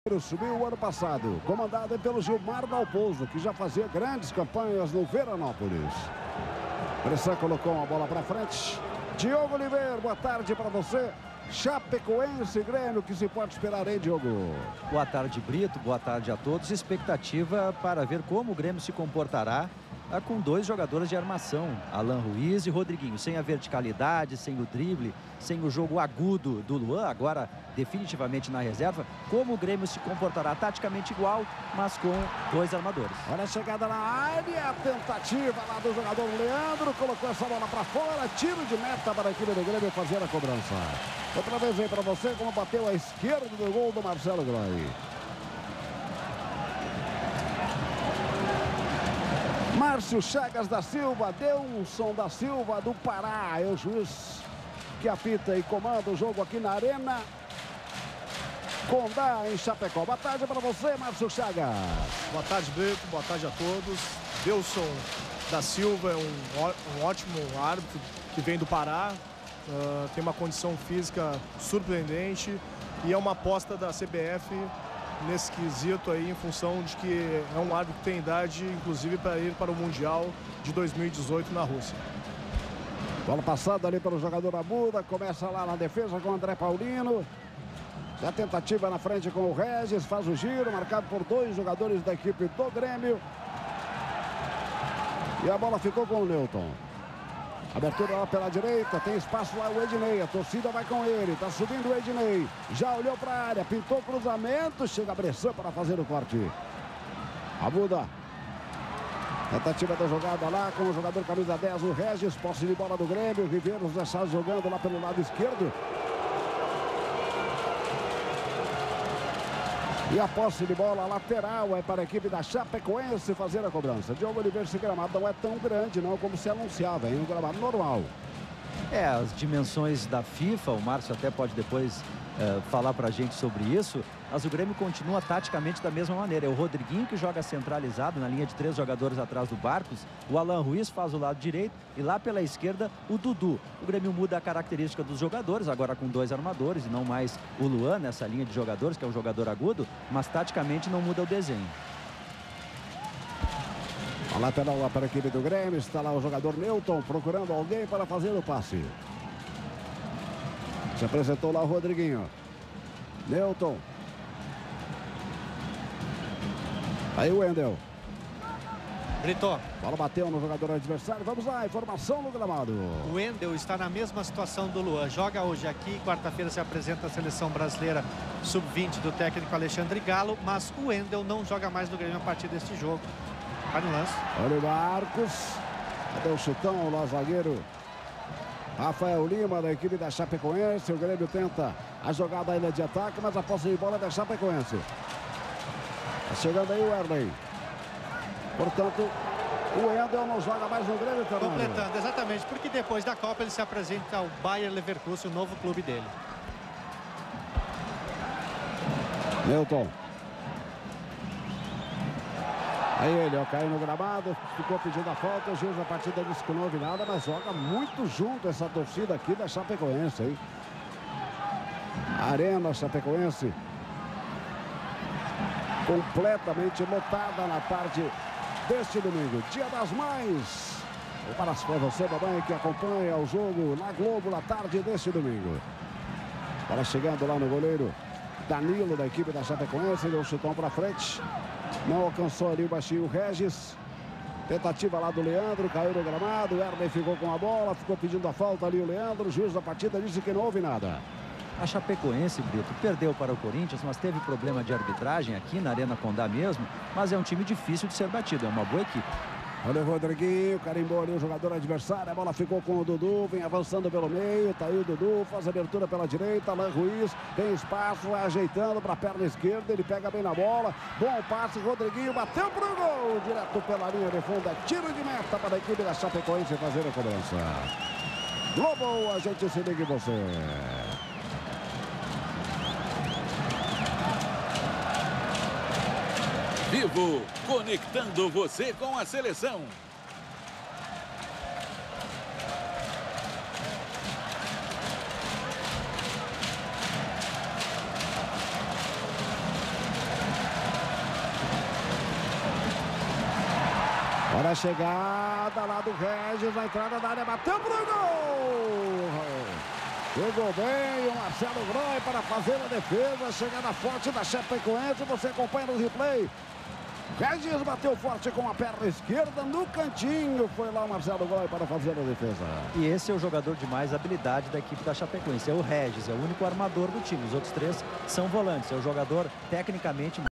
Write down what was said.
Subiu o ano passado, comandado pelo Gilmar Dalpozo, que já fazia grandes campanhas no Veranópolis. Bressan colocou uma bola para frente. Diogo Oliveira, boa tarde para você. Chapecoense e Grêmio, que se pode esperar, hein, Diogo? Boa tarde, Brito. Boa tarde a todos. Expectativa para ver como o Grêmio se comportará com dois jogadores de armação, Alan Ruiz e Rodriguinho, sem a verticalidade, sem o drible, sem o jogo agudo do Luan, agora definitivamente na reserva. Como o Grêmio se comportará taticamente igual, mas com dois armadores. Olha a chegada na área, tentativa lá do jogador Leandro, colocou essa bola para fora, tiro de meta para a equipe do Grêmio fazer a cobrança. Outra vez aí para você, como bateu à esquerda do gol do Marcelo Groy. Márcio Chagas da Silva, Delson da Silva do Pará, é o juiz que apita e comanda o jogo aqui na Arena Condá, em Chapecó. Boa tarde para você, Márcio Chagas. Boa tarde, Brito. Boa tarde a todos. Delson da Silva é um ótimo árbitro que vem do Pará. Tem uma condição física surpreendente e é uma aposta da CBF nesse quesito aí, em função de que é um árbitro que tem idade, inclusive, para ir para o Mundial de 2018 na Rússia. Bola passada ali pelo jogador Abuda, começa lá na defesa com o André Paulino. Já tentativa na frente com o Regis, faz o giro, marcado por dois jogadores da equipe do Grêmio. E a bola ficou com o Newton. Abertura lá pela direita, tem espaço lá o Ednei, a torcida vai com ele, tá subindo o Ednei, já olhou para a área, pintou cruzamento, chega a Bressan para fazer o corte. Abuda. Tentativa da jogada lá com o jogador camisa 10, o Regis, posse de bola do Grêmio, Riveiros já está jogando lá pelo lado esquerdo. E a posse de bola lateral é para a equipe da Chapecoense fazer a cobrança. Diogo Oliveira, esse gramado não é tão grande não como se anunciava, é um gramado normal. As dimensões da FIFA, o Márcio até pode depois falar pra gente sobre isso, mas o Grêmio continua taticamente da mesma maneira. É o Rodriguinho que joga centralizado na linha de 3 jogadores atrás do Barcos, o Alan Ruiz faz o lado direito e lá pela esquerda o Dudu. O Grêmio muda a característica dos jogadores, agora com dois armadores e não mais o Luan nessa linha de jogadores, que é um jogador agudo, mas taticamente não muda o desenho. A lateral lá para a equipe do Grêmio, está lá o jogador Newton procurando alguém para fazer o passe. Se apresentou lá o Rodriguinho. Newton. Aí o Wendel. Brito. Bola bateu no jogador adversário. Vamos lá, informação no gramado. O Wendel está na mesma situação do Luan. Joga hoje aqui, quarta-feira se apresenta a seleção brasileira sub-20 do técnico Alexandre Galo, mas o Wendel não joga mais no Grêmio a partir deste jogo. Vai no lance. Olha o Marcos. Deu chutão lá, zagueiro Rafael Lima, da equipe da Chapecoense. O Grêmio tenta a jogada ainda de ataque, mas a posse de bola é da Chapecoense. Tá chegando aí o Erley. Portanto, o Wendel não joga mais no Grêmio, Fernando. Completando, exatamente, porque depois da Copa ele se apresenta ao Bayer Leverkusen, o novo clube dele. Newton. Aí ele, ó, caiu no gramado, ficou pedindo a falta, o juiz da partida disse que não houve nada, mas joga muito junto essa torcida aqui da Chapecoense, hein? Arena Chapecoense completamente lotada na tarde deste domingo, Dia das Mães. Um abraço para você, mamãe, que acompanha o jogo na Globo na tarde deste domingo. Bola chegando lá no goleiro Danilo, da equipe da Chapecoense, deu um chutão para frente. Não alcançou ali o baixinho Regis. Tentativa lá do Leandro, caiu no gramado. O Herman ficou com a bola, ficou pedindo a falta ali o Leandro. O juiz da partida disse que não houve nada. A Chapecoense, Brito, perdeu para o Corinthians, mas teve problema de arbitragem aqui na Arena Condá mesmo. Mas é um time difícil de ser batido, é uma boa equipe. Olha o Rodriguinho, carimbou ali o jogador adversário. A bola ficou com o Dudu, vem avançando pelo meio. Tá aí o Dudu, faz a abertura pela direita. Alan Ruiz tem espaço, vai ajeitando para a perna esquerda. Ele pega bem na bola. Bom passe, Rodriguinho bateu pro gol. Direto pela linha de fundo. É tiro de meta para a equipe da Chapecoense fazer a cobrança. Globo, a gente se liga em você. Vivo, conectando você com a seleção. Olha a chegada lá do Regis, a entrada da área, bateu pro gol! Pegou bem o Marcelo Groy para fazer a defesa, chegada forte da Chapecoense, você acompanha no replay. Regis bateu forte com a perna esquerda no cantinho, foi lá o Marcelo Groy para fazer a defesa. E esse é o jogador de mais habilidade da equipe da Chapecoense, é o Regis, é o único armador do time, os outros três são volantes, é o jogador tecnicamente